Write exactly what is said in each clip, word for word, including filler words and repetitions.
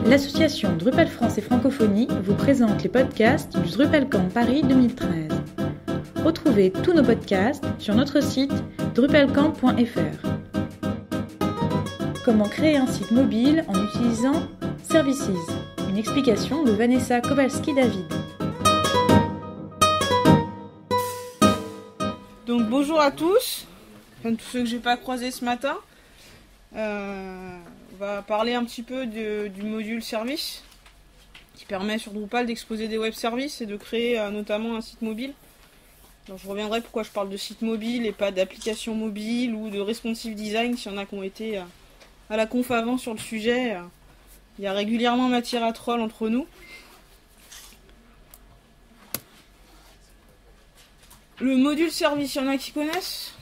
L'association Drupal France et Francophonie vous présente les podcasts du DrupalCamp Paris deux mille treize. Retrouvez tous nos podcasts sur notre site drupalcamp point f r. Comment créer un site mobile en utilisant Services? Une explication de Vanessa Kowalski-David. Donc bonjour à tous, enfin tous ceux que j'ai pas croisés ce matin. Euh, on va parler un petit peu de, du module service qui permet sur Drupal d'exposer des web services et de créer euh, notamment un site mobile. Alors, je reviendrai pourquoi je parle de site mobile et pas d'application mobile ou de responsive design s'il y en a qui ont été euh, à la conf avant sur le sujet. Euh, il y a régulièrement matière à troll entre nous. Le module service, il y en a qui connaissent?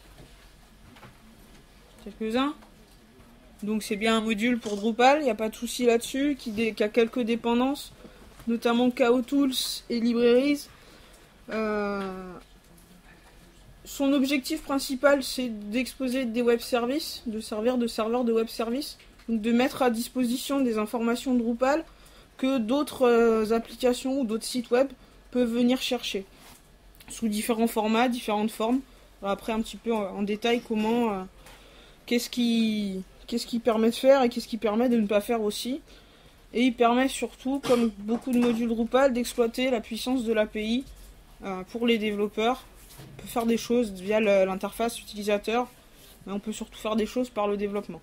Quelques-uns. Donc c'est bien un module pour Drupal, il n'y a pas de souci là-dessus, qui, dé- qui a quelques dépendances, notamment K O Tools et Libraries. Euh, son objectif principal, c'est d'exposer des web services, de servir de serveur de web services, donc de mettre à disposition des informations Drupal que d'autres euh, applications ou d'autres sites web peuvent venir chercher, sous différents formats, différentes formes. Alors après un petit peu en, en détail comment, euh, qu'est-ce qui... Qu'est-ce qui permet de faire et qu'est-ce qui permet de ne pas faire aussi. Et il permet surtout, comme beaucoup de modules Drupal, d'exploiter la puissance de l'A P I euh, pour les développeurs. On peut faire des choses via le, l'interface utilisateur, mais on peut surtout faire des choses par le développement.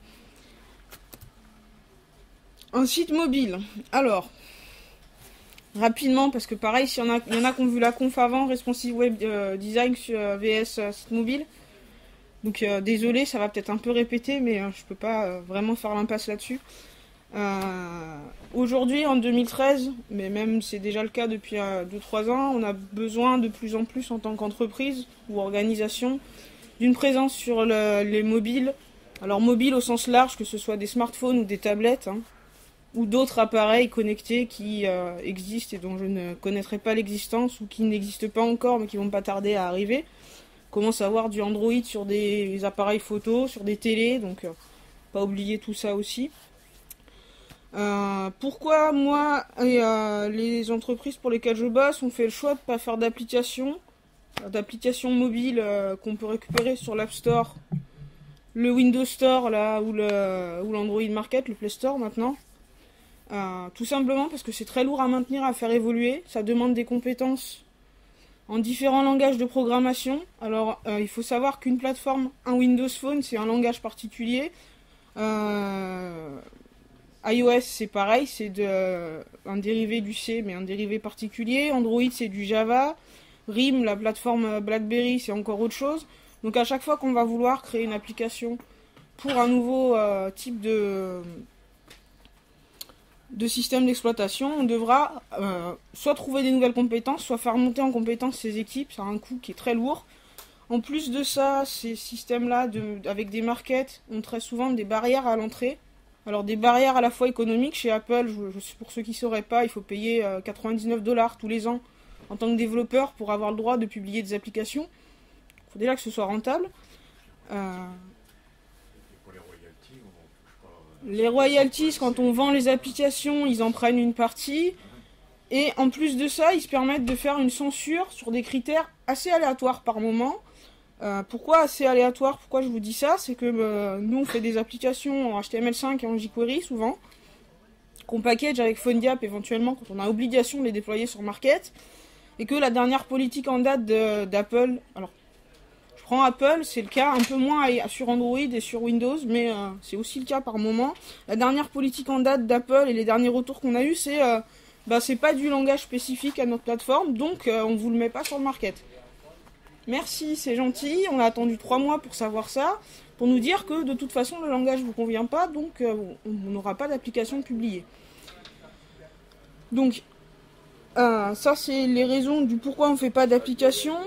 Un site mobile. Alors, rapidement, parce que pareil, s'il y en a, il y en a qui ont vu la conf avant, Responsive Web euh, Design sur euh, V S euh, site mobile. Donc euh, désolé, ça va peut-être un peu répéter, mais euh, je peux pas euh, vraiment faire l'impasse là-dessus. Euh, aujourd'hui, en deux mille treize, mais même c'est déjà le cas depuis euh, deux trois ans, on a besoin de plus en plus en tant qu'entreprise ou organisation d'une présence sur le, les mobiles. Alors mobiles au sens large, que ce soit des smartphones ou des tablettes, hein, ou d'autres appareils connectés qui euh, existent et dont je ne connaîtrai pas l'existence ou qui n'existent pas encore mais qui vont pas tarder à arriver. On commence à avoir du Android sur des appareils photo, sur des télés, donc euh, pas oublier tout ça aussi. Euh, pourquoi moi et euh, les entreprises pour lesquelles je bosse, on fait le choix de ne pas faire d'application, d'application mobile euh, qu'on peut récupérer sur l'App Store, le Windows Store là, ou, le, ou l'Android Market, le Play Store maintenant. Euh, tout simplement parce que c'est très lourd à maintenir, à faire évoluer, ça demande des compétences en différents langages de programmation. Alors, euh, il faut savoir qu'une plateforme, un Windows Phone, c'est un langage particulier. Euh, iOS, c'est pareil, c'est de, euh, un dérivé du C, mais un dérivé particulier. Android, c'est du Java. R I M, la plateforme BlackBerry, c'est encore autre chose. Donc, à chaque fois qu'on va vouloir créer une application pour un nouveau euh, type de... de système d'exploitation, on devra euh, soit trouver des nouvelles compétences, soit faire monter en compétence ces équipes. Ça a un coût qui est très lourd. En plus de ça, ces systèmes-là, de, avec des markets, ont très souvent des barrières à l'entrée. Alors des barrières à la fois économiques. Chez Apple, je, je, pour ceux qui ne sauraient pas, il faut payer euh, quatre-vingt-dix-neuf dollars tous les ans en tant que développeur pour avoir le droit de publier des applications. Il faut déjà que ce soit rentable. Euh, Les royalties, quand on vend les applications, ils en prennent une partie. Et en plus de ça, ils se permettent de faire une censure sur des critères assez aléatoires par moment. Euh, pourquoi assez aléatoire? Pourquoi je vous dis ça? C'est que euh, nous, on fait des applications en H T M L cinq et en jQuery souvent, qu'on package avec PhoneGap éventuellement quand on a obligation de les déployer sur Market. Et que la dernière politique en date de, d'Apple... Alors, je prends Apple, c'est le cas un peu moins sur Android et sur Windows, mais euh, c'est aussi le cas par moment. La dernière politique en date d'Apple et les derniers retours qu'on a eus, c'est euh, bah, c'est pas du langage spécifique à notre plateforme, donc euh, on vous le met pas sur le market. Merci, c'est gentil. On a attendu trois mois pour savoir ça, pour nous dire que de toute façon le langage vous convient pas, donc euh, on n'aura pas d'application publiée. Donc euh, ça c'est les raisons du pourquoi on fait pas d'application.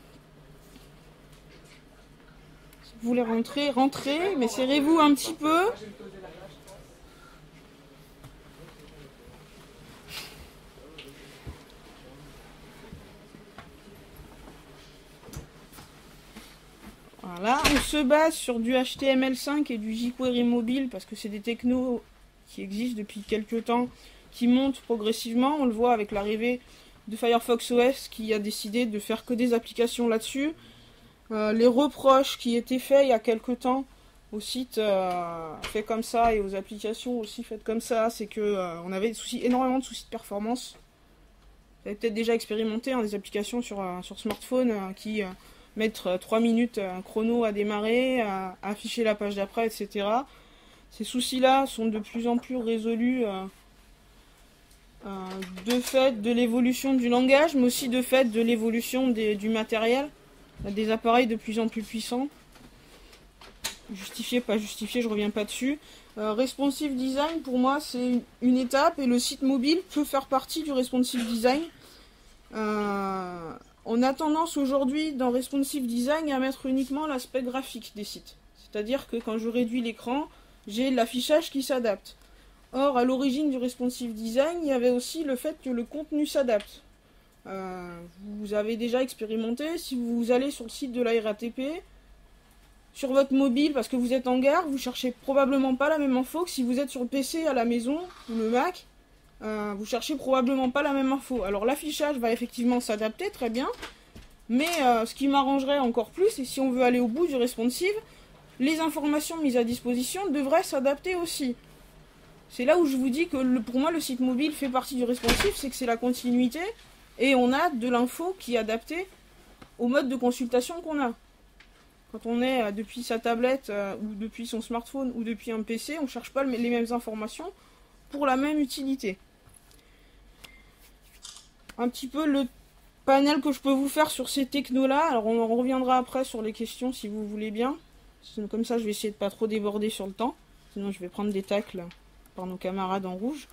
Vous voulez rentrer, rentrez, mais serrez-vous un petit peu. Voilà, on se base sur du H T M L cinq et du jQuery mobile parce que c'est des technos qui existe depuis quelques temps, qui monte progressivement. On le voit avec l'arrivée de Firefox O S qui a décidé de faire que des applications là-dessus. Euh, les reproches qui étaient faits il y a quelques temps au site euh, fait comme ça et aux applications aussi faites comme ça, c'est que euh, on avait des soucis, énormément de soucis de performance. Vous avez peut-être déjà expérimenté hein, des applications sur, euh, sur smartphone euh, qui euh, mettent euh, trois minutes euh, chrono à démarrer, à, à afficher la page d'après, et cetera. Ces soucis-là sont de plus en plus résolus euh, euh, de fait de l'évolution du langage, mais aussi de fait de l'évolution des- du matériel. On a des appareils de plus en plus puissants. Justifié, pas justifié, je reviens pas dessus. Euh, responsive design, pour moi, c'est une, une étape et le site mobile peut faire partie du responsive design. Euh, on a tendance aujourd'hui dans responsive design à mettre uniquement l'aspect graphique des sites. C'est-à-dire que quand je réduis l'écran, j'ai l'affichage qui s'adapte. Or, à l'origine du responsive design, il y avait aussi le fait que le contenu s'adapte. Euh, vous avez déjà expérimenté, si vous allez sur le site de la R A T P, sur votre mobile, parce que vous êtes en gare, vous cherchez probablement pas la même info que si vous êtes sur le P C à la maison, ou le Mac, euh, vous cherchez probablement pas la même info. Alors l'affichage va effectivement s'adapter, très bien, mais euh, ce qui m'arrangerait encore plus, c'est si on veut aller au bout du responsive, les informations mises à disposition devraient s'adapter aussi. C'est là où je vous dis que le, pour moi le site mobile fait partie du responsive, c'est que c'est la continuité, et on a de l'info qui est adaptée au mode de consultation qu'on a. Quand on est euh, depuis sa tablette, euh, ou depuis son smartphone, ou depuis un P C, on ne cherche pas le- les mêmes informations pour la même utilité. Un petit peu le panel que je peux vous faire sur ces technos-là. Alors on en reviendra après sur les questions si vous voulez bien. Sinon, comme ça, je vais essayer de pas trop déborder sur le temps. Sinon, je vais prendre des tacles par nos camarades en rouge.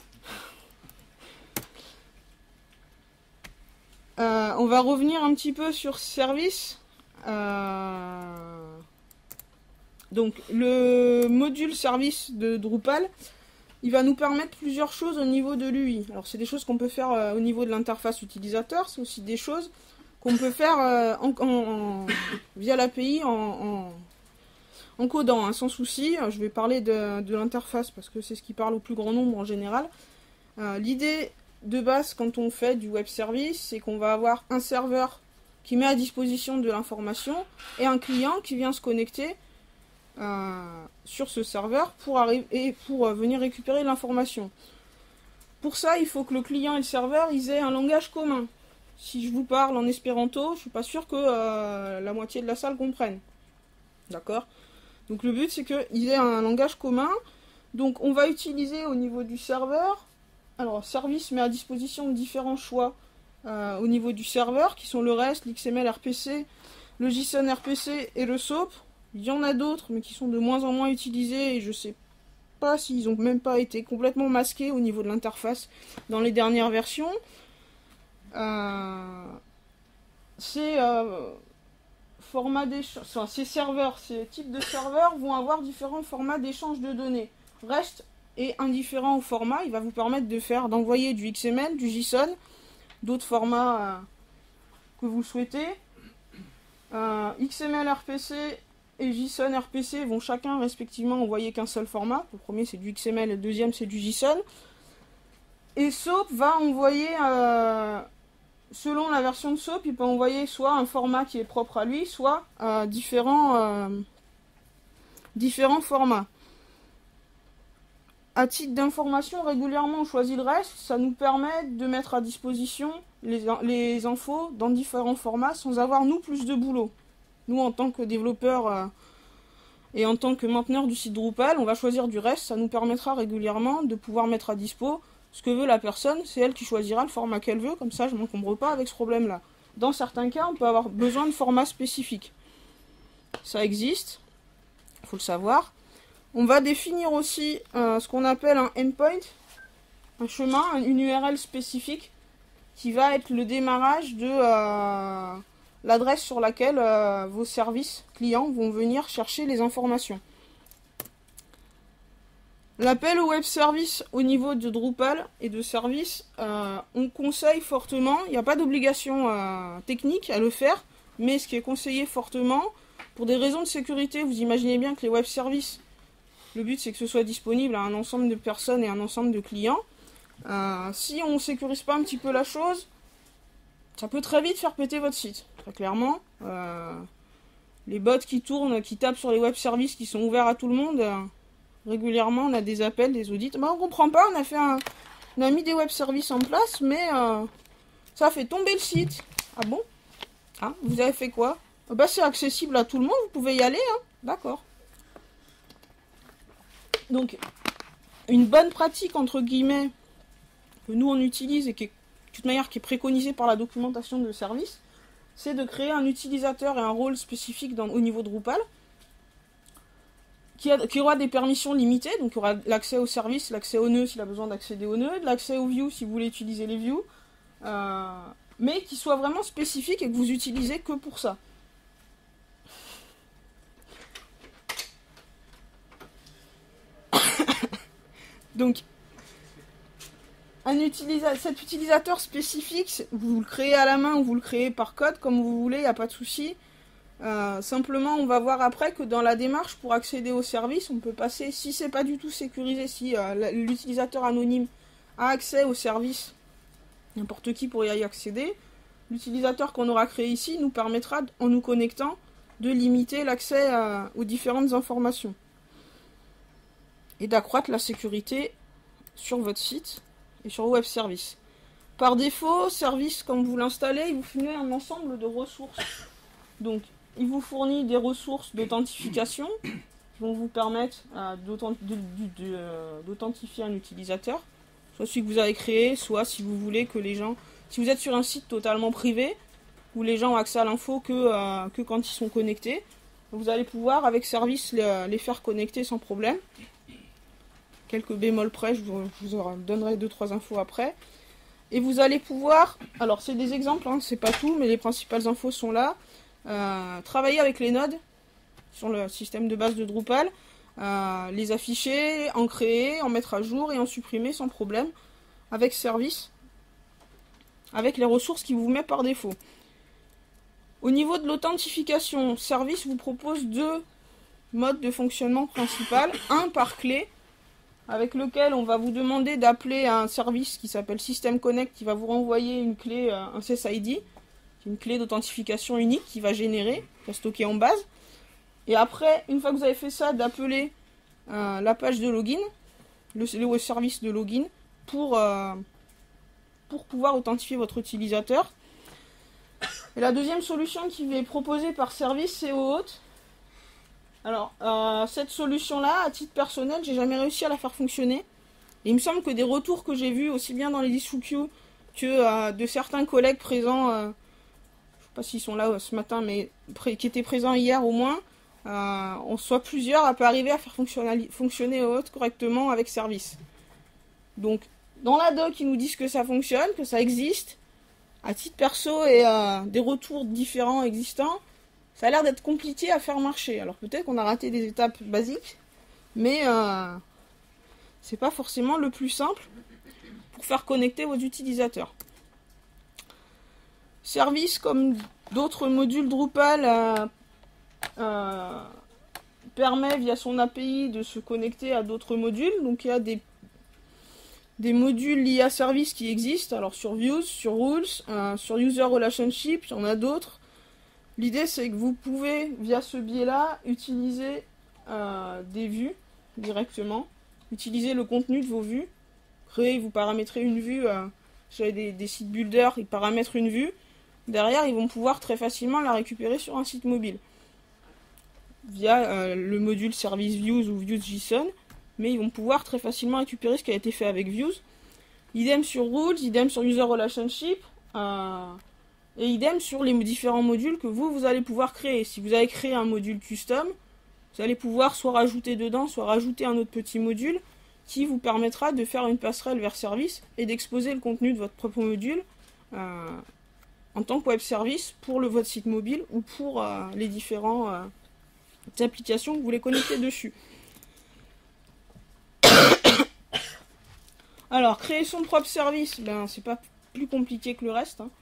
Euh, on va revenir un petit peu sur service. Euh, Donc le module service de Drupal, il va nous permettre plusieurs choses au niveau de l'U I. Alors c'est des choses qu'on peut faire euh, au niveau de l'interface utilisateur, c'est aussi des choses qu'on peut faire euh, en, en, en, via l'A P I en, en, en codant, hein, sans souci. Je vais parler de, de l'interface parce que c'est ce qui parle au plus grand nombre en général. Euh, L'idée de base quand on fait du web service, c'est qu'on va avoir un serveur qui met à disposition de l'information et un client qui vient se connecter euh, sur ce serveur pour, arriver, et pour euh, venir récupérer l'information. Pour ça, il faut que le client et le serveur ils aient un langage commun. Si je vous parle en espéranto, je suis pas sûr que euh, la moitié de la salle comprenne. D'accord ? Donc le but c'est qu'ils aient un langage commun. Donc on va utiliser au niveau du serveur, alors service met à disposition différents choix euh, au niveau du serveur qui sont le REST, l'X M L R P C, le JSON R P C et le SOAP. Il y en a d'autres mais qui sont de moins en moins utilisés et je sais pas s'ils ont même pas été complètement masqués au niveau de l'interface dans les dernières versions. Euh, ces euh, formats d'échange, enfin, ces serveurs, ces types de serveurs vont avoir différents formats d'échange de données. REST est indifférent au format, il va vous permettre de faire, d'envoyer du X M L, du JSON, d'autres formats euh, que vous souhaitez. Euh, X M L R P C et JSON R P C vont chacun respectivement envoyer qu'un seul format. Le premier c'est du X M L, le deuxième c'est du JSON. Et SOAP va envoyer, euh, selon la version de SOAP, il peut envoyer soit un format qui est propre à lui, soit euh, différents, euh, différents formats. À titre d'information, régulièrement on choisit le REST, ça nous permet de mettre à disposition les, les infos dans différents formats sans avoir nous plus de boulot. Nous en tant que développeurs euh, et en tant que mainteneurs du site Drupal, on va choisir du REST, ça nous permettra régulièrement de pouvoir mettre à dispo ce que veut la personne, c'est elle qui choisira le format qu'elle veut, comme ça je ne m'encombre pas avec ce problème-là. Dans certains cas, on peut avoir besoin de formats spécifiques. Ça existe, il faut le savoir. On va définir aussi euh, ce qu'on appelle un endpoint, un chemin, une U R L spécifique, qui va être le démarrage de euh, l'adresse sur laquelle euh, vos services clients vont venir chercher les informations. L'appel au web service au niveau de Drupal et de service, euh, on conseille fortement, il n'y a pas d'obligation euh, technique à le faire, mais ce qui est conseillé fortement, pour des raisons de sécurité, vous imaginez bien que les web services Le but, c'est que ce soit disponible à un ensemble de personnes et un ensemble de clients. Euh, si on ne sécurise pas un petit peu la chose, ça peut très vite faire péter votre site. Très clairement, euh, les bots qui tournent, qui tapent sur les web services qui sont ouverts à tout le monde, euh, régulièrement, on a des appels, des audits. Bah, on comprend pas, on a fait un, on a mis des web services en place, mais euh, ça a fait tomber le site. Ah bon? Ah, vous avez fait quoi? Bah, c'est accessible à tout le monde, vous pouvez y aller, hein. D'accord. Donc, une bonne pratique, entre guillemets, que nous on utilise et qui est, de toute manière, qui est préconisée par la documentation de service, c'est de créer un utilisateur et un rôle spécifique dans, au niveau de Drupal, qui, a, qui aura des permissions limitées, donc il y aura l'accès au service, l'accès aux nœuds s'il a besoin d'accéder aux nœuds, l'accès aux views si vous voulez utiliser les views, euh, mais qui soit vraiment spécifique et que vous utilisez que pour ça. Donc, un utilisa- cet utilisateur spécifique, vous le créez à la main ou vous le créez par code, comme vous voulez, il n'y a pas de souci. Euh, simplement, on va voir après que dans la démarche, pour accéder au service, on peut passer, si c'est pas du tout sécurisé, si euh, l'utilisateur anonyme a accès au service, n'importe qui pourrait y accéder, l'utilisateur qu'on aura créé ici nous permettra, en nous connectant, de limiter l'accès euh, aux différentes informations. Et d'accroître la sécurité sur votre site et sur web service. Par défaut, service, quand vous l'installez, il vous fournit un ensemble de ressources. Donc, il vous fournit des ressources d'authentification qui vont vous permettre euh, d'authentifier un utilisateur, soit celui que vous avez créé, soit si vous voulez que les gens... Si vous êtes sur un site totalement privé, où les gens ont accès à l'info que, euh, que quand ils sont connectés, vous allez pouvoir, avec service, les, les faire connecter sans problème. Quelques bémols près, je vous, je vous donnerai deux trois infos après. Et vous allez pouvoir, alors c'est des exemples, hein, c'est pas tout, mais les principales infos sont là. Euh, travailler avec les nodes sur le système de base de Drupal, euh, les afficher, en créer, en mettre à jour et en supprimer sans problème avec service, avec les ressources qu'il vous met par défaut. Au niveau de l'authentification, service vous propose deux modes de fonctionnement principal, un par clé, avec lequel on va vous demander d'appeler un service qui s'appelle System Connect, qui va vous renvoyer une clé, un S S I D, une clé d'authentification unique qui va générer, qui va stocker en base. Et après, une fois que vous avez fait ça, d'appeler euh, la page de login, le, le service de login, pour, euh, pour pouvoir authentifier votre utilisateur. Et la deuxième solution qui est proposée par service, c'est OAuth. Alors, euh, cette solution-là, à titre personnel, j'ai jamais réussi à la faire fonctionner. Et il me semble que des retours que j'ai vus, aussi bien dans les disques que euh, de certains collègues présents, euh, je ne sais pas s'ils sont là euh, ce matin, mais qui étaient présents hier au moins, euh, on soit plusieurs à pas arriver à faire fonctionner OAuth correctement avec service. Donc, dans la doc, ils nous disent que ça fonctionne, que ça existe. À titre perso et euh, des retours différents existants, ça a l'air d'être compliqué à faire marcher. Alors peut-être qu'on a raté des étapes basiques, mais euh, c'est pas forcément le plus simple pour faire connecter vos utilisateurs. Service, comme d'autres modules Drupal, euh, euh, permet via son A P I de se connecter à d'autres modules. Donc il y a des, des modules liés à service qui existent, alors sur Views, sur Rules, euh, sur User Relationship, il y en a d'autres. L'idée, c'est que vous pouvez, via ce biais-là, utiliser euh, des vues directement, utiliser le contenu de vos vues, créer, vous paramétrez une vue, euh, sur des, des sites builders, ils paramètrent une vue, derrière, ils vont pouvoir très facilement la récupérer sur un site mobile, via euh, le module Service Views ou Views.json, mais ils vont pouvoir très facilement récupérer ce qui a été fait avec Views. Idem sur Rules, idem sur User Relationship, euh, et idem sur les différents modules que vous, vous allez pouvoir créer. Si vous avez créé un module custom, vous allez pouvoir soit rajouter dedans, soit rajouter un autre petit module qui vous permettra de faire une passerelle vers service et d'exposer le contenu de votre propre module euh, en tant que web service pour le, votre site mobile ou pour euh, les différentes euh, applications que vous voulez connecter dessus. Alors, créer son propre service, ben, c'est pas plus compliqué que le reste, hein.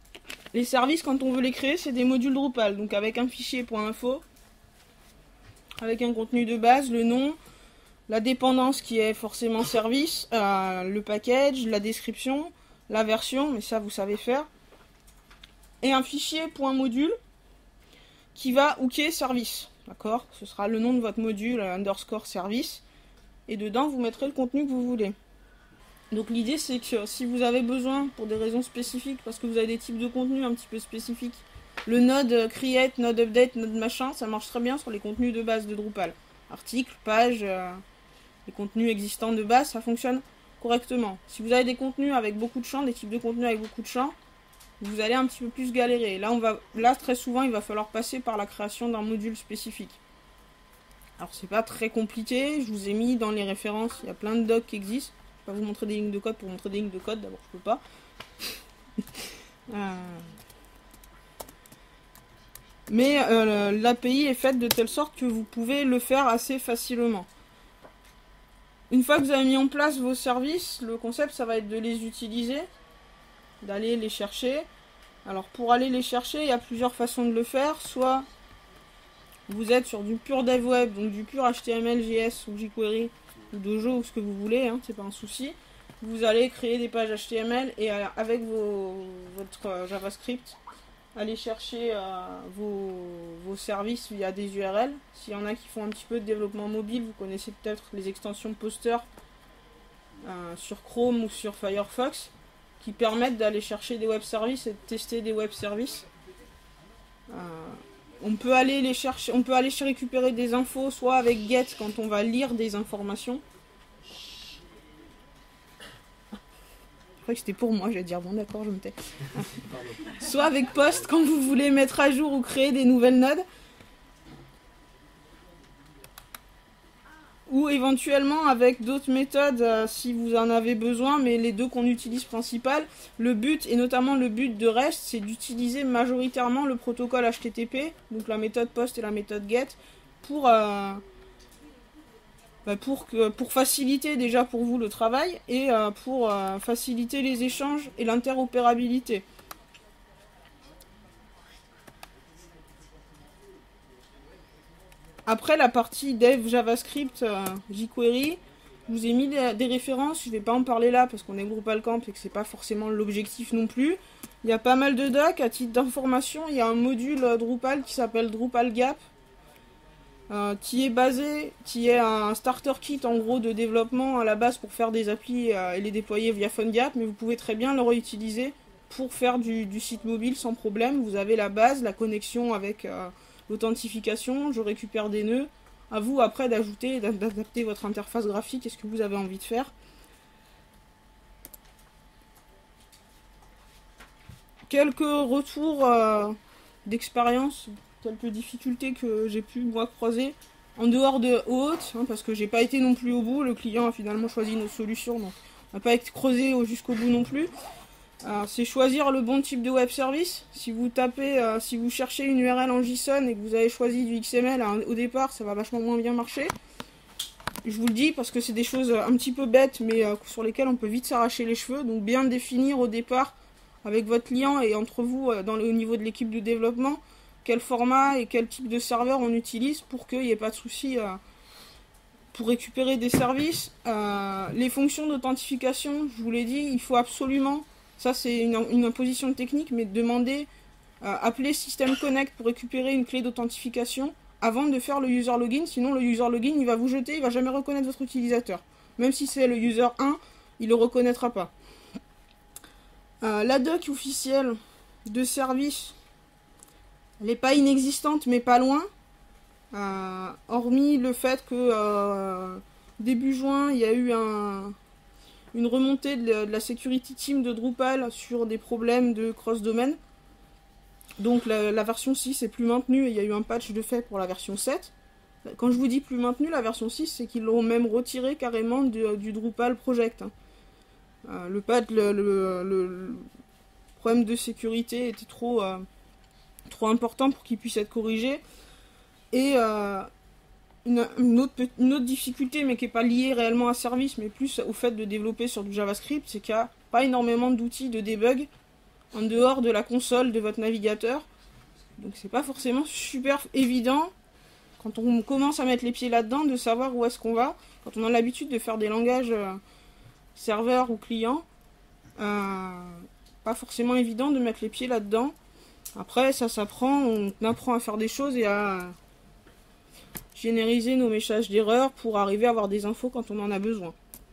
Les services, quand on veut les créer, c'est des modules Drupal. Donc avec un fichier .info, avec un contenu de base, le nom, la dépendance qui est forcément service, euh, le package, la description, la version, mais ça vous savez faire, et un fichier .module qui va hooker service, d'accord? Ce sera le nom de votre module underscore service, et dedans vous mettrez le contenu que vous voulez. Donc l'idée c'est que si vous avez besoin, pour des raisons spécifiques, parce que vous avez des types de contenus un petit peu spécifiques, le node create, node update, node machin, ça marche très bien sur les contenus de base de Drupal. Articles, pages, euh, les contenus existants de base, ça fonctionne correctement. Si vous avez des contenus avec beaucoup de champs, des types de contenus avec beaucoup de champs, vous allez un petit peu plus galérer. Là, on va, là très souvent, il va falloir passer par la création d'un module spécifique. Alors, c'est pas très compliqué. Je vous ai mis dans les références, il y a plein de docs qui existent. Je vais pas vous montrer des lignes de code pour montrer des lignes de code. D'abord, je peux pas. euh... Mais euh, l'A P I est faite de telle sorte que vous pouvez le faire assez facilement. Une fois que vous avez mis en place vos services, le concept, ça va être de les utiliser, d'aller les chercher. Alors pour aller les chercher, il y a plusieurs façons de le faire. Soit vous êtes sur du pur dev web, donc du pur H T M L, J S ou jQuery ou Dojo ou ce que vous voulez, hein, c'est pas un souci. Vous allez créer des pages H T M L et euh, avec vos, votre euh, JavaScript, aller chercher euh, vos, vos services via des U R L. S'il y en a qui font un petit peu de développement mobile, vous connaissez peut-être les extensions Poster euh, sur Chrome ou sur Firefox qui permettent d'aller chercher des web services et de tester des web services. Euh, on peut aller les chercher, on peut aller récupérer des infos soit avec get quand on va lire des informations. Je crois que c'était pour moi, je vais dire bon d'accord, je me tais. Soit avec post quand vous voulez mettre à jour ou créer des nouvelles nodes. Ou éventuellement avec d'autres méthodes euh, si vous en avez besoin, mais les deux qu'on utilise principal, le but, et notamment le but de REST, c'est d'utiliser majoritairement le protocole H T T P, donc la méthode post et la méthode get, pour... Euh, Bah pour, que, pour faciliter déjà pour vous le travail et euh, pour euh, faciliter les échanges et l'interopérabilité. Après la partie dev JavaScript euh, jQuery, je vous ai mis des, des références, je ne vais pas en parler là parce qu'on est Drupal Camp et que c'est pas forcément l'objectif non plus. Il y a pas mal de docs, à titre d'information, il y a un module euh, Drupal qui s'appelle Drupal Gap. Euh, qui est basé, qui est un starter kit en gros de développement à la base pour faire des applis euh, et les déployer via PhoneGap, mais vous pouvez très bien le réutiliser pour faire du, du site mobile sans problème. Vous avez la base, la connexion avec euh, l'authentification, je récupère des nœuds. À vous après d'ajouter et d'adapter votre interface graphique et ce que vous avez envie de faire. Quelques retours euh, d'expérience, quelques difficultés que j'ai pu moi croiser en dehors de haute, hein, parce que j'ai pas été non plus au bout, le client a finalement choisi nos solutions, donc on n'a pas été creusé jusqu'au bout non plus. Euh, c'est choisir le bon type de web service. Si vous tapez, euh, si vous cherchez une U R L en JSON et que vous avez choisi du X M L hein, au départ, ça va vachement moins bien marcher. Je vous le dis parce que c'est des choses un petit peu bêtes, mais euh, sur lesquelles on peut vite s'arracher les cheveux. Donc bien définir au départ avec votre client et entre vous euh, dans le, au niveau de l'équipe de développement, quel format et quel type de serveur on utilise pour qu'il n'y ait pas de souci euh, pour récupérer des services. Euh, les fonctions d'authentification, je vous l'ai dit, il faut absolument, ça c'est une, une imposition technique, mais demander, euh, appeler System Connect pour récupérer une clé d'authentification avant de faire le user login, sinon le user login il va vous jeter, il va jamais reconnaître votre utilisateur. Même si c'est le user un, il le reconnaîtra pas. Euh, la doc officielle de service, elle n'est pas inexistante, mais pas loin. Euh, hormis le fait que euh, début juin, il y a eu un, une remontée de, de la security team de Drupal sur des problèmes de cross-domaine. Donc la, la version six est plus maintenue et il y a eu un patch de fait pour la version sept. Quand je vous dis plus maintenue, la version six, c'est qu'ils l'ont même retiré carrément de, du Drupal Project. Hein. Euh, le patch, le, le, le, le problème de sécurité était trop... Euh, trop important pour qu'il puisse être corrigé. Et euh, une, une, autre, une autre difficulté, mais qui n'est pas liée réellement à service, mais plus au fait de développer sur du JavaScript, c'est qu'il n'y a pas énormément d'outils de debug en dehors de la console de votre navigateur. Donc c'est pas forcément super évident quand on commence à mettre les pieds là-dedans, de savoir où est-ce qu'on va. Quand on a l'habitude de faire des langages euh, serveur ou client, euh, pas forcément évident de mettre les pieds là-dedans. Après, ça s'apprend, on apprend à faire des choses et à génériser nos messages d'erreur pour arriver à avoir des infos quand on en a besoin.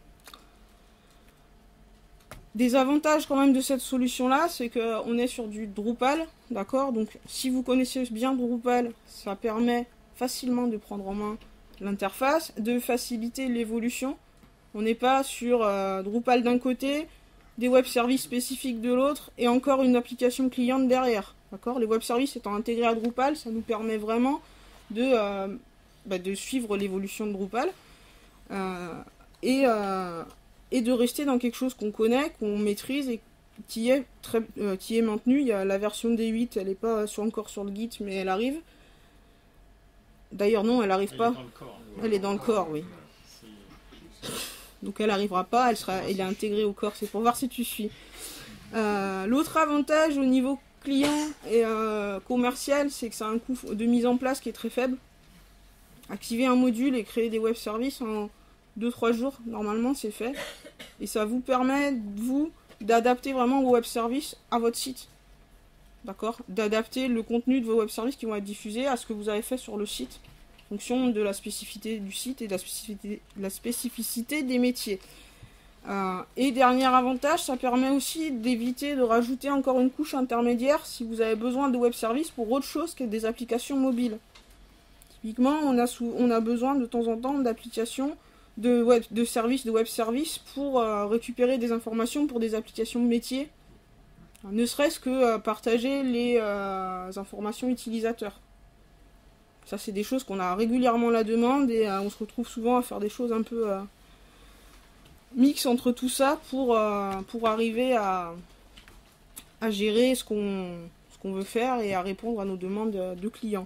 Des avantages quand même de cette solution-là, c'est qu'on est sur du Drupal, d'accord? Donc si vous connaissez bien Drupal, ça permet facilement de prendre en main l'interface, de faciliter l'évolution. On n'est pas sur euh, Drupal d'un côté, des web services spécifiques de l'autre, et encore une application cliente derrière, d'accord? Les web services étant intégrés à Drupal, ça nous permet vraiment de, euh, bah, de suivre l'évolution de Drupal. Euh, et... Euh, et de rester dans quelque chose qu'on connaît, qu'on maîtrise et qui est, très, euh, qui est maintenu. Il y a la version D huit, elle n'est pas sur, encore sur le Git, mais elle arrive. D'ailleurs, non, elle n'arrive pas. Elle est dans le corps, oui. Donc elle n'arrivera pas, elle, sera, elle est intégrée au corps, c'est pour voir si tu suis. Euh, L'autre avantage au niveau client et euh, commercial, c'est que ça a un coût de mise en place qui est très faible. Activer un module et créer des web services en deux trois jours, normalement c'est fait. Et ça vous permet, vous, d'adapter vraiment vos web services à votre site. D'accord? D'adapter le contenu de vos web services qui vont être diffusés à ce que vous avez fait sur le site, en fonction de la spécificité du site et de la spécificité, la spécificité des métiers. Euh, et dernier avantage, ça permet aussi d'éviter de rajouter encore une couche intermédiaire si vous avez besoin de web services pour autre chose que des applications mobiles. Typiquement, on a, sous, on a besoin de temps en temps d'applications de, web, de services, de web services pour euh, récupérer des informations pour des applications métiers, ne serait-ce que euh, partager les euh, informations utilisateurs. Ça, c'est des choses qu'on a régulièrement la demande et euh, on se retrouve souvent à faire des choses un peu euh, mix entre tout ça pour, euh, pour arriver à, à gérer ce qu'on ce qu'on veut faire et à répondre à nos demandes de, de clients.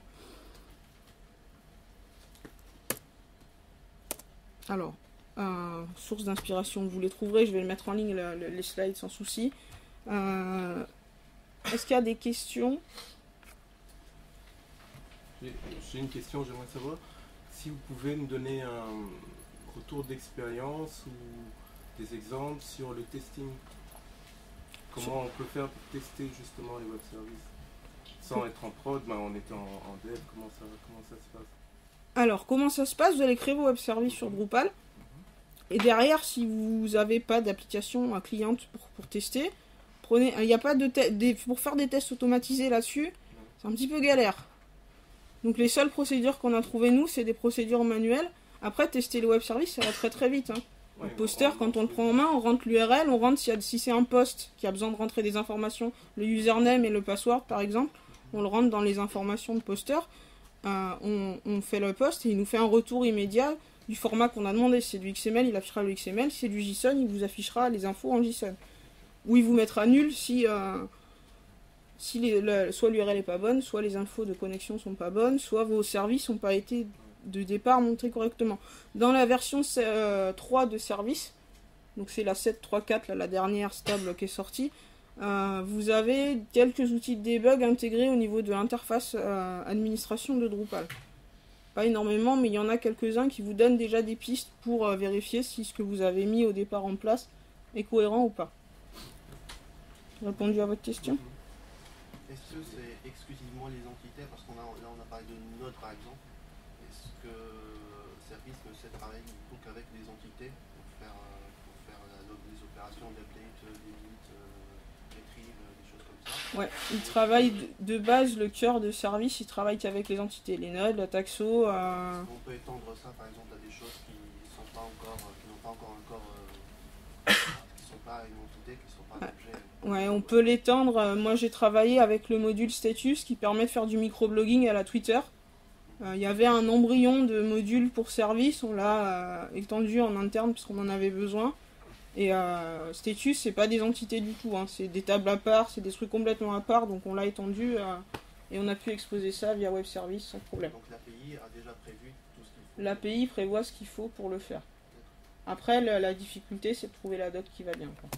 Alors, euh, source d'inspiration, vous les trouverez, je vais le mettre en ligne, le, le, les slides sans souci. Euh, Est-ce qu'il y a des questions? J'ai une question, j'aimerais savoir si vous pouvez nous donner un retour d'expérience ou des exemples sur le testing. Comment on peut faire pour tester justement les web services sans être en prod, mais en étant en dev, comment ça, comment ça se passe? Alors, comment ça se passe? Vous allez créer vos web services sur Drupal. Et derrière, si vous n'avez pas d'application cliente pour, pour tester, prenez, il n'y a pas de des, pour faire des tests automatisés là-dessus, c'est un petit peu galère. Donc les seules procédures qu'on a trouvées nous, c'est des procédures manuelles. Après, tester les web services, ça va très très vite. Hein. Le poster, quand on le prend en main, on rentre l'U R L, on rentre si, si c'est un post qui a besoin de rentrer des informations, le username et le password par exemple, on le rentre dans les informations de poster. Euh, on, on fait le post et il nous fait un retour immédiat du format qu'on a demandé. Si c'est du X M L, il affichera le X M L. Si c'est du JSON, il vous affichera les infos en JSON. Ou il vous mettra nul si, euh, si les, le, soit l'U R L n'est pas bonne, soit les infos de connexion sont pas bonnes, soit vos services n'ont pas été de départ montrés correctement. Dans la version euh, trois de service, donc c'est la sept point trois point quatre, là, la dernière stable qui est sortie, Euh, vous avez quelques outils de debug intégrés au niveau de l'interface euh, administration de Drupal. Pas énormément, mais il y en a quelques-uns qui vous donnent déjà des pistes pour euh, vérifier si ce que vous avez mis au départ en place est cohérent ou pas. J'ai répondu à votre question? Est-ce que c'est exclusivement les entités? Parce qu'on a, là on a parlé de Node par exemple. Est-ce que le service ne sait travailler donc avec les entités pour faire, pour faire la, les opérations d'update, delete, retrieve, des choses comme ça? Ouais, il travaille de, de base, le cœur de service, il travaille qu'avec les entités, les nodes, la taxo. Euh... On peut étendre ça par exemple à des choses qui sont pas encore, qui n'ont pas encore un corps, euh, qui sont pas une entité, qui sont pas un objet. Ouais, on peut l'étendre. Moi, j'ai travaillé avec le module Status qui permet de faire du microblogging à la Twitter. Il euh, y avait un embryon de module pour service, on l'a euh, étendu en interne parce qu'on en avait besoin. Et euh, Status, c'est pas des entités du tout, hein. C'est des tables à part, c'est des trucs complètement à part, donc on l'a étendu euh, et on a pu exposer ça via web service sans problème. Donc l'A P I a déjà prévu tout ce qu'il faut. L'A P I prévoit ce qu'il faut pour le faire. Après, la, la difficulté, c'est de trouver la doc qui va bien, quoi.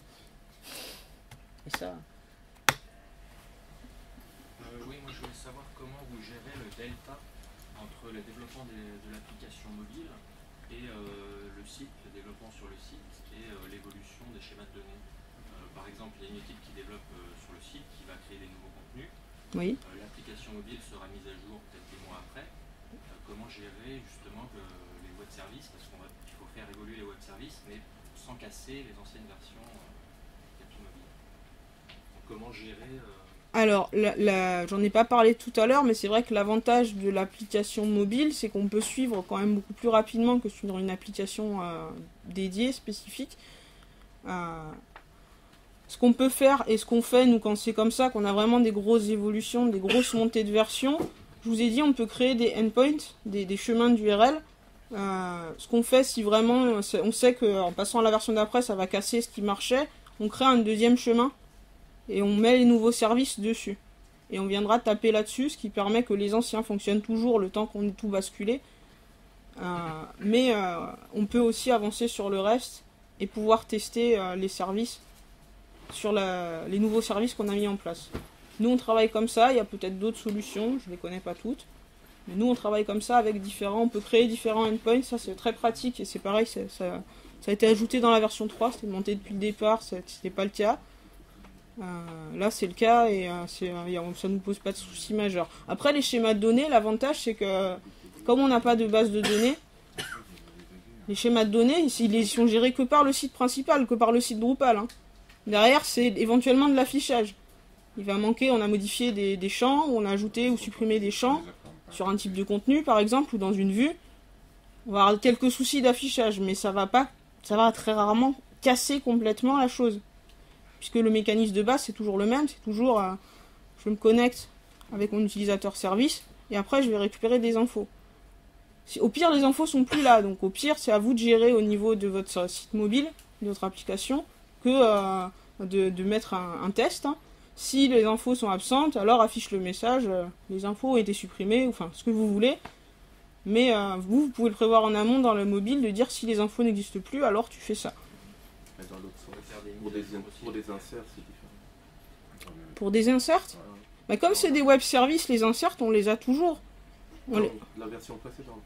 Et ça... Euh, oui, moi je voulais savoir comment vous gérez le delta entre le développement des, de l'application mobile et euh, le site, le développement sur le site et euh, l'évolution des schémas de données. Euh, par exemple, il y a une équipe qui développe euh, sur le site, qui va créer des nouveaux contenus. Oui. Euh, l'application mobile sera mise à jour peut-être des mois après. Euh, comment gérer justement que les web services, parce qu'il faut faire évoluer les web services, mais sans casser les anciennes versions euh, d'application mobile. Donc, comment gérer euh, Alors, la, la, j'en ai pas parlé tout à l'heure, mais c'est vrai que l'avantage de l'application mobile, c'est qu'on peut suivre quand même beaucoup plus rapidement que sur une application euh, dédiée, spécifique. Euh, ce qu'on peut faire et ce qu'on fait, nous, quand c'est comme ça, qu'on a vraiment des grosses évolutions, des grosses montées de version, je vous ai dit, on peut créer des endpoints, des, des chemins d'U R L. Euh, ce qu'on fait, si vraiment on sait qu'en passant à la version d'après, ça va casser ce qui marchait, on crée un deuxième chemin. Et on met les nouveaux services dessus. Et on viendra taper là-dessus, ce qui permet que les anciens fonctionnent toujours le temps qu'on ait tout basculé. Euh, mais euh, on peut aussi avancer sur le reste et pouvoir tester euh, les services, sur la, les nouveaux services qu'on a mis en place. Nous, on travaille comme ça, il y a peut-être d'autres solutions, je ne les connais pas toutes. Mais nous, on travaille comme ça avec différents, on peut créer différents endpoints, ça c'est très pratique. Et c'est pareil, ça, ça, ça a été ajouté dans la version trois, c'était monté depuis le départ, c'était pas le cas. Euh, là c'est le cas et euh, c'est, euh, ça ne nous pose pas de soucis majeurs. Après les schémas de données, l'avantage c'est que comme on n'a pas de base de données, les schémas de données ils sont gérés que par le site principal, que par le site Drupal. Hein. Derrière c'est éventuellement de l'affichage. Il va manquer, on a modifié des, des champs, ou on a ajouté ou supprimé des champs sur un type de contenu par exemple, ou dans une vue. On va avoir quelques soucis d'affichage, mais ça va pas, ça va très rarement casser complètement la chose. Puisque le mécanisme de base c'est toujours le même, c'est toujours euh, je me connecte avec mon utilisateur service et après je vais récupérer des infos. Si, au pire les infos sont plus là, donc au pire c'est à vous de gérer au niveau de votre site mobile, de votre application, que euh, de, de mettre un, un test. Hein. Si les infos sont absentes, alors affiche le message, euh, les infos ont été supprimées, enfin ce que vous voulez. Mais euh, vous, vous pouvez le prévoir en amont dans le mobile, de dire si les infos n'existent plus, alors tu fais ça. Dans l'autre sens. Pour des, pour des inserts, c'est différent. Pour des inserts ouais. Bah, comme c'est des web services, les inserts, on les a toujours. On non, les... La version précédente.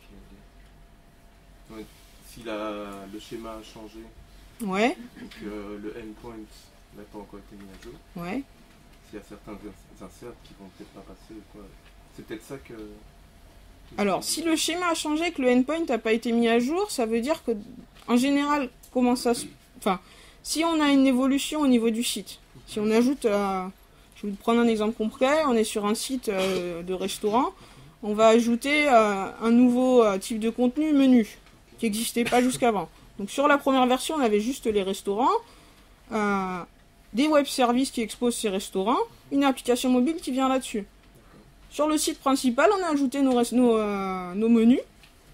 Donc, si la, le schéma a changé, ouais. et que le endpoint n'a pas encore été mis à jour, ouais. s'il y a certains inserts qui vont peut-être pas passer, quoi. C'est peut-être ça que... Alors, si le schéma a changé et que le endpoint n'a pas été mis à jour, ça veut dire que, en général, comment ça se... Enfin, si on a une évolution au niveau du site, si on ajoute, euh, je vais vous prendre un exemple concret, on est sur un site euh, de restaurant, on va ajouter euh, un nouveau euh, type de contenu menu, qui n'existait pas jusqu'avant. Donc sur la première version, on avait juste les restaurants, euh, des web services qui exposent ces restaurants, une application mobile qui vient là-dessus. Sur le site principal, on a ajouté nos, nos, euh, nos menus, d'accord ?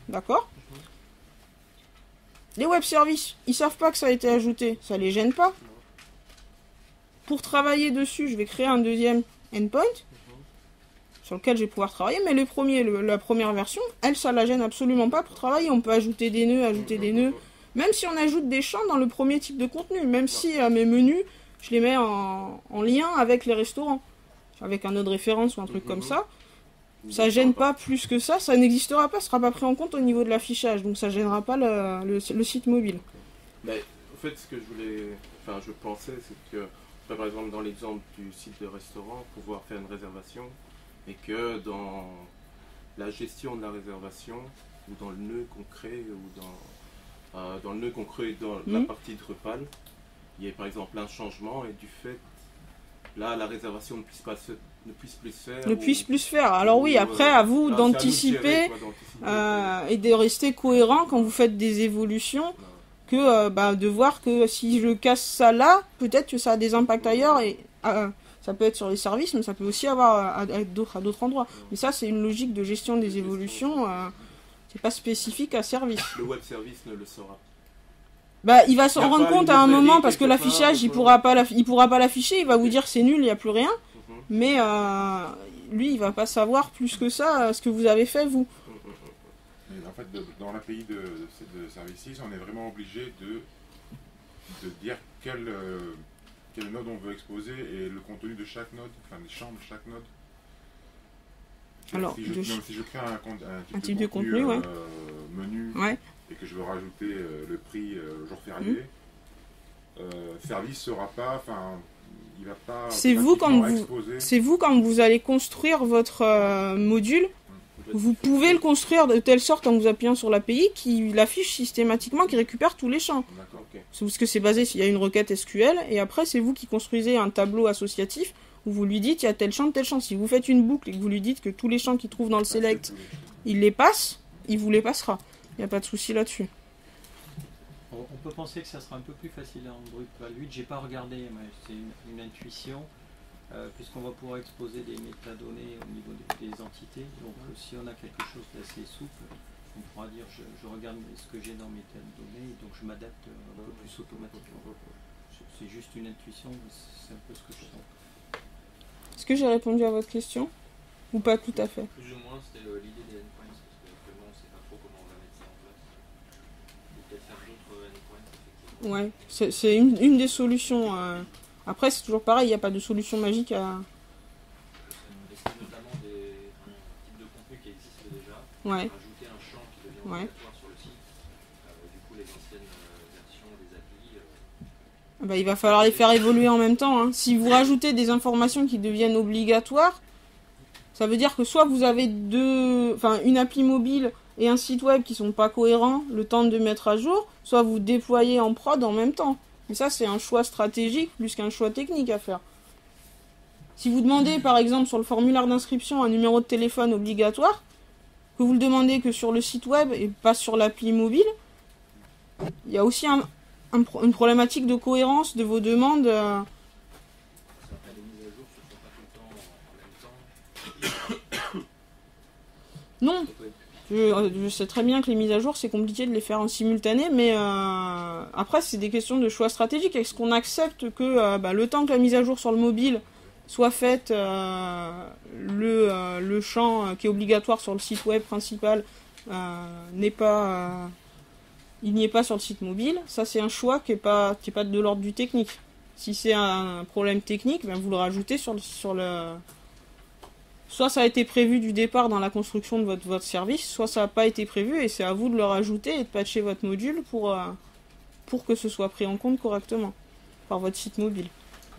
Les web services, ils savent pas que ça a été ajouté, ça les gêne pas. Pour travailler dessus, je vais créer un deuxième endpoint sur lequel je vais pouvoir travailler, mais le premier, le, la première version, elle, ça la gêne absolument pas pour travailler. On peut ajouter des nœuds, ajouter des nœuds, même si on ajoute des champs dans le premier type de contenu, même si euh, mes menus, je les mets en, en lien avec les restaurants, avec un node de référence ou un truc comme ça. Ça gêne pas plus que ça, ça n'existera pas, ça sera pas pris en compte au niveau de l'affichage, donc ça gênera pas le, le, le site mobile. Mais en fait, ce que je voulais, enfin, je pensais, c'est que, par exemple, dans l'exemple du site de restaurant, pouvoir faire une réservation, et que dans la gestion de la réservation, ou dans le nœud qu'on crée, ou dans, euh, dans le nœud qu'on crée dans mmh. la partie Drupal, il y a par exemple un changement, et du fait, là, la réservation ne puisse pas se ne puisse plus se faire. Ne ou, puisse plus se faire. Alors oui, après, euh, à vous d'anticiper euh, et de rester cohérent quand vous faites des évolutions, que euh, bah, de voir que si je casse ça là, peut-être que ça a des impacts ailleurs, et euh, ça peut être sur les services, mais ça peut aussi avoir à, à d'autres, à d'autres endroits. Mais ça, c'est une logique de gestion des évolutions, euh, c'est pas spécifique à service. Le web service ne le saura. Bah, il va s'en rendre compte à un moment, parce que l'affichage, il pourra pas il pourra pas l'afficher, il va vous dire que c'est nul, il n'y a plus rien. Mais euh, lui, il va pas savoir plus que ça ce que vous avez fait, vous. Et en fait, de, dans l'A P I de, de, de Services, on est vraiment obligé de, de dire quel, euh, quel node on veut exposer et le contenu de chaque node, enfin les champs de chaque node. Alors, si, je, de... non, si je crée un, compte, un type, un de, type contenu, de contenu, ouais. euh, menu, Ouais. et que je veux rajouter euh, le prix euh, jour férié, mmh. euh, service sera pas, enfin, il va pas. C'est vous quand vous, exposer. c'est vous quand vous allez construire votre euh, module. Mmh. Vous pouvez le construire de telle sorte en vous appuyant sur l'A P I qu'il affiche systématiquement, qu'il récupère tous les champs. D'accord, ok. C'est parce que c'est basé s'il y a une requête S Q L et après c'est vous qui construisez un tableau associatif où vous lui dites il y a tel champ, tel champ. Si vous faites une boucle et que vous lui dites que tous les champs qu'il trouve dans le select, il les passe, il vous les passera. Il n'y a pas de souci là-dessus. On peut penser que ça sera un peu plus facile en Drupal huit. J'ai pas regardé, mais c'est une, une intuition, euh, puisqu'on va pouvoir exposer des métadonnées au niveau des, des entités. Donc euh, si on a quelque chose d'assez souple, on pourra dire je, je regarde ce que j'ai dans mes métadonnées, donc je m'adapte un peu plus automatiquement. C'est juste une intuition, c'est un peu ce que je sens. Est-ce que j'ai répondu à votre question? Ou pas tout à fait? Plus ou moins, c'était euh, l'idée des endpoints, parce qu'actuellement on ne sait pas trop comment on va mettre ça en place. Ou peut-être faire d'autres endpoints, effectivement. Ouais, c'est, c'est une, une des solutions. Euh... Après, c'est toujours pareil, il n'y a pas de solution magique à... Et c'est notamment des types de contenus qui existent déjà. Ouais. Rajouter un champ qui devient Ouais. obligatoire sur le site. Euh, du coup, les anciennes euh, versions des A P I... Euh... Bah, il va falloir les faire évoluer en même temps. Hein. Si vous rajoutez des informations qui deviennent obligatoires, ça veut dire que soit vous avez deux, enfin une appli mobile et un site web qui sont pas cohérents, le temps de mettre à jour, soit vous déployez en prod en même temps. Mais ça, c'est un choix stratégique plus qu'un choix technique à faire. Si vous demandez, par exemple, sur le formulaire d'inscription un numéro de téléphone obligatoire, que vous le demandez que sur le site web et pas sur l'appli mobile, il y a aussi un Un, une problématique de cohérence de vos demandes. Euh... Après, les mises à jour se font pas tout le temps en même temps. Non, je, je sais très bien que les mises à jour, c'est compliqué de les faire en simultané, mais euh... après, c'est des questions de choix stratégique. Est-ce qu'on accepte que euh, bah, le temps que la mise à jour sur le mobile soit faite, euh, le, euh, le champ euh, qui est obligatoire sur le site web principal euh, n'est pas... Euh... il n'y est pas sur le site mobile, ça c'est un choix qui n'est pas, qui est pas de l'ordre du technique. Si c'est un problème technique, ben vous le rajoutez sur le, sur le... Soit ça a été prévu du départ dans la construction de votre, votre service, soit ça n'a pas été prévu et c'est à vous de le rajouter et de patcher votre module pour, euh, pour que ce soit pris en compte correctement par votre site mobile.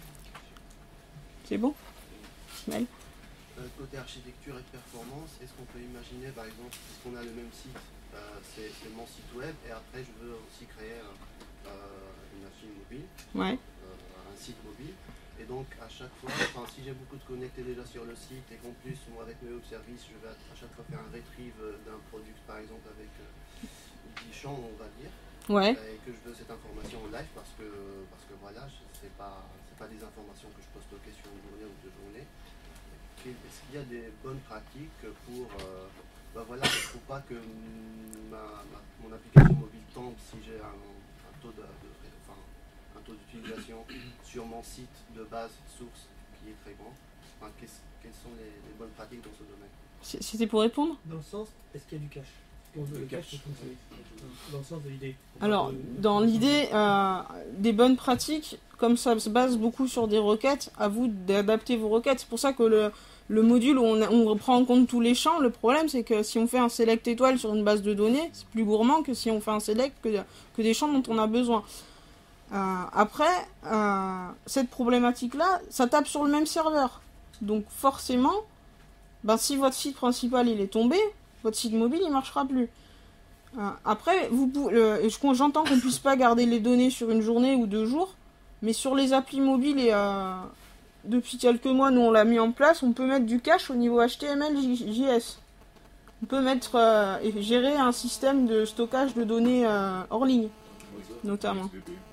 C'est bon, Ismaël? euh, Côté architecture et performance, est-ce qu'on peut imaginer par exemple, puisqu'on a le même site, Euh, c'est, c'est mon site web et après je veux aussi créer euh, une machine mobile, Ouais. euh, un site mobile et donc à chaque fois, enfin, si j'ai beaucoup de connectés déjà sur le site et qu'en plus moi avec mes web services je vais à chaque fois faire un retrieve d'un produit par exemple avec euh, dix champs on va dire, Ouais. et que je veux cette information en live parce que, parce que voilà, c'est pas, c'est pas des informations que je peux stocker sur une journée ou deux journées. Est-ce qu'il y a des bonnes pratiques pour euh, ben voilà, il ne faut pas que ma, ma, mon application mobile tombe si j'ai un, un taux de, de enfin, un taux d'utilisation sur mon site de base source qui est très grand. Enfin, quelles sont les, les bonnes pratiques dans ce domaine? C'était pour répondre? Dans le sens, est-ce qu'il y a du cache? On veut le cache pour fonctionner. Dans le sens de l'idée. Alors, dans l'idée, euh, des bonnes pratiques, comme ça se base beaucoup sur des requêtes, à vous d'adapter vos requêtes. C'est pour ça que le, le module où on, a, on prend en compte tous les champs, le problème c'est que si on fait un select étoile sur une base de données, c'est plus gourmand que si on fait un select que, que des champs dont on a besoin. Euh, après, euh, cette problématique-là, ça tape sur le même serveur. Donc forcément, ben, si votre site principal il est tombé, votre site mobile il marchera plus. Euh, après, vous pouvez, euh, j'entends qu'on puisse pas garder les données sur une journée ou deux jours, mais sur les applis mobiles et euh, depuis quelques mois, nous on l'a mis en place, on peut mettre du cache au niveau H T M L J S. On peut mettre euh, et gérer un système de stockage de données euh, hors ligne, notamment.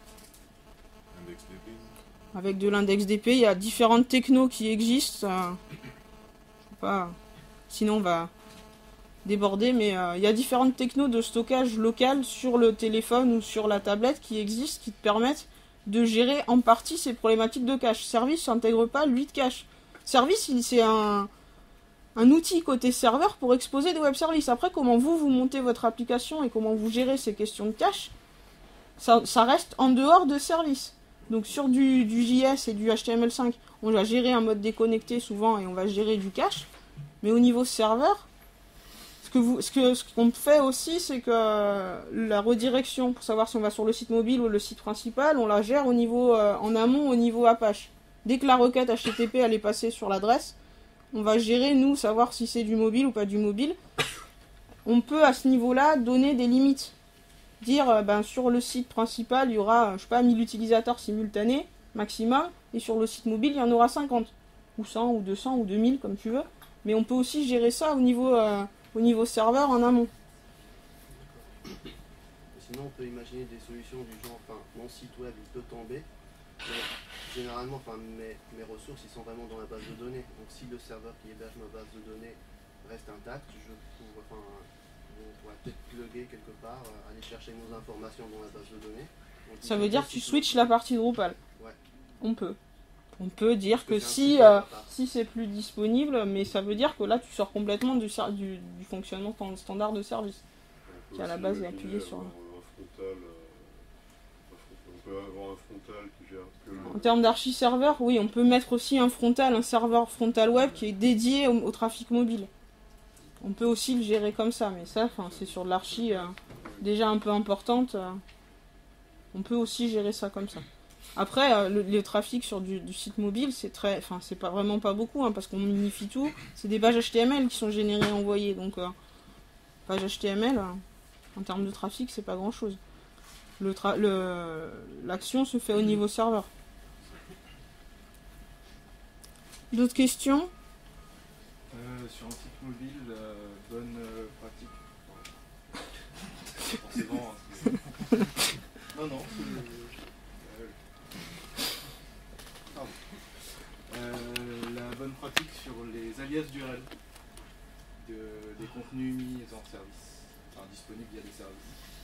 Avec de l'index D P, il y a différentes technos qui existent. Euh, je sais pas, sinon on va déborder, mais euh, il y a différentes technos de stockage local sur le téléphone ou sur la tablette qui existent, qui te permettent de gérer en partie ces problématiques de cache. Service n'intègre pas lui de cache. Service, c'est un, un outil côté serveur pour exposer des web services. Après, comment vous, vous montez votre application et comment vous gérez ces questions de cache, ça, ça reste en dehors de service. Donc sur du, du J S et du H T M L cinq, on va gérer un mode déconnecté souvent et on va gérer du cache. Mais au niveau serveur, ce que vous, ce que, ce qu'on fait aussi, c'est que euh, la redirection, pour savoir si on va sur le site mobile ou le site principal, on la gère au niveau, euh, en amont au niveau Apache. Dès que la requête H T T P elle est passée sur l'adresse, on va gérer, nous, savoir si c'est du mobile ou pas du mobile. On peut, à ce niveau-là, donner des limites. Dire, euh, ben, sur le site principal, il y aura, je sais pas, mille utilisateurs simultanés, maximum, et sur le site mobile, il y en aura cinquante. Ou cent, ou deux cents, ou deux mille, comme tu veux. Mais on peut aussi gérer ça au niveau, euh, au niveau serveur, en amont. Sinon, on peut imaginer des solutions du genre, enfin, mon site web, il peut tomber. Mais généralement, enfin, mes, mes ressources, ils sont vraiment dans la base de données. Donc, si le serveur qui héberge ma base de données reste intact, je pourrais, enfin, on pourrait peut-être plugger quelque part, euh, aller chercher nos informations dans la base de données. Donc, Ça veut dire que tu switches la partie Drupal. Ouais. On peut. On peut dire que c'est un si, petit peu euh, à part. si c'est plus disponible, mais ça veut dire que là, tu sors complètement du, ser- du, du fonctionnement stand- standard de service. On Qui, à la aussi base, est imaginer appuyé sur- avoir un frontal, euh, un front- on peut avoir un frontal qui gère que le... En termes d'archi-serveur, oui, on peut mettre aussi un frontal, un serveur frontal web qui est dédié au, au trafic mobile. On peut aussi le gérer comme ça, mais ça, enfin, c'est sur de l'archi euh, déjà un peu importante. euh, on peut aussi gérer ça comme ça. Après, euh, le, le trafic sur du, du site mobile, c'est très, enfin, c'est pas vraiment pas beaucoup, hein, parce qu'on unifie tout. C'est des pages H T M L qui sont générées et envoyées, donc euh, page H T M L, euh, en termes de trafic, c'est pas grand-chose. Le tra- le, l'action se fait au niveau serveur. D'autres questions? Euh, sur un site mobile, euh, bonne euh, pratique. Forcément. hein, c'est- non, non. c'est- euh, pardon. Euh, la bonne pratique sur les alias d'U R L de, des contenus mis en service, enfin disponibles via des services.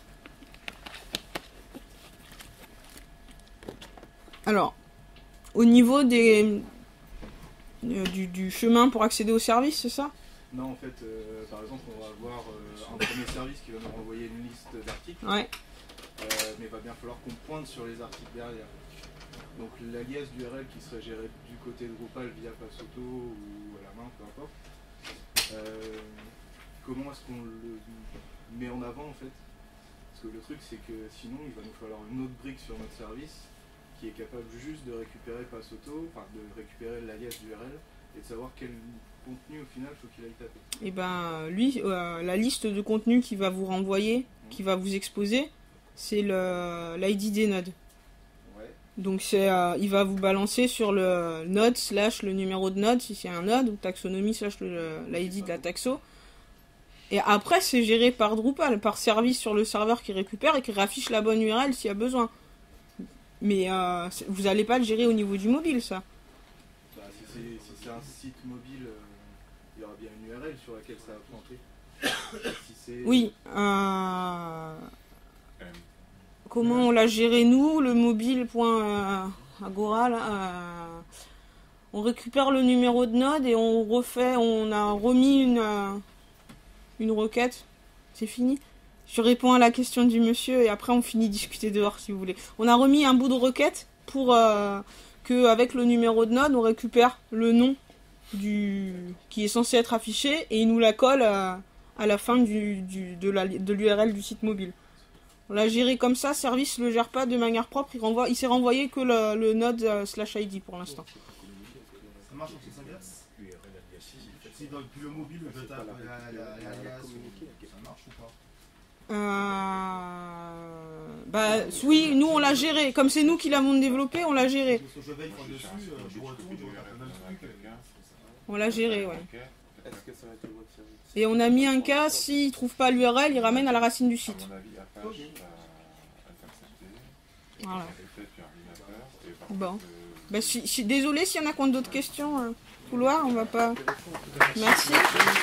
Alors, au niveau des euh, du, du chemin pour accéder au service, c'est ça? Non, en fait, euh, par exemple, on va avoir euh, un premier service qui va nous renvoyer une liste d'articles, Ouais. euh, mais il va bien falloir qu'on pointe sur les articles derrière. Donc l'alias d'U R L qui serait géré du côté de Drupal via Passoto ou à la main, peu importe. Euh, comment est-ce qu'on le met en avant en fait? Parce que le truc c'est que sinon il va nous falloir une autre brique sur notre service qui est capable juste de récupérer Passoto, enfin de récupérer l'alias d'U R L et de savoir quel contenu au final faut qu'il aille taper. Et ben lui, euh, la liste de contenu qui va vous renvoyer, qui va vous exposer, c'est le l'I D des nodes. Ouais. Donc c'est, euh, il va vous balancer sur le node slash le numéro de node si c'est un node, ou taxonomie slash l'I D de la taxo. Et après c'est géré par Drupal, par service sur le serveur qui récupère et qui raffiche la bonne U R L s'il y a besoin. Mais euh, c'est- vous n'allez pas le gérer au niveau du mobile, ça. Bah, si c'est si c'est un site mobile, euh, il y aura bien une U R L sur laquelle ça va planter. Si c'est- Oui. Euh... Comment on l'a géré nous, le mobile.agora là, euh, on récupère le numéro de node et on refait, on a remis une, euh, une requête. C'est fini. Je réponds à la question du monsieur et après on finit de discuter dehors si vous voulez. On a remis un bout de requête pour euh, que avec le numéro de node on récupère le nom du qui est censé être affiché et il nous la colle à, à la fin du, du, de la de l'U R L du site mobile. On l'a géré comme ça, service le gère pas de manière propre, il renvoie, il s'est renvoyé que le, le node euh, slash I D pour l'instant. Ça marche en sens inverse? Si dans le mobile, je tape l'alias, ça marche ou pas? Euh... Bah oui, nous on l'a géré. Comme c'est nous qui l'avons développé, on l'a géré. Parce que je veille dessus, je retourne, je retape le même truc. On l'a géré, ouais. Est-ce que ça va être le web service? Et on a mis un cas, s'il ne trouve pas l'U R L, il ramène à la racine du À site. mon avis, Apache va être accepté. Voilà. Fait sur ordinateur, et par Bon. contre, euh, Bah, je suis- je suis désolée s'il y en a qui ont d'autres questions. euh, couloir, on va pas. Merci.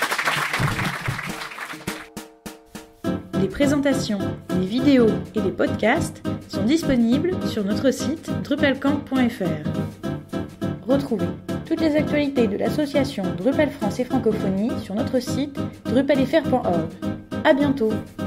Les présentations, les vidéos et les podcasts sont disponibles sur notre site drupalcamp point f r. Retrouvez toutes les actualités de l'association Drupal France et Francophonie sur notre site drupalfr point org. À bientôt!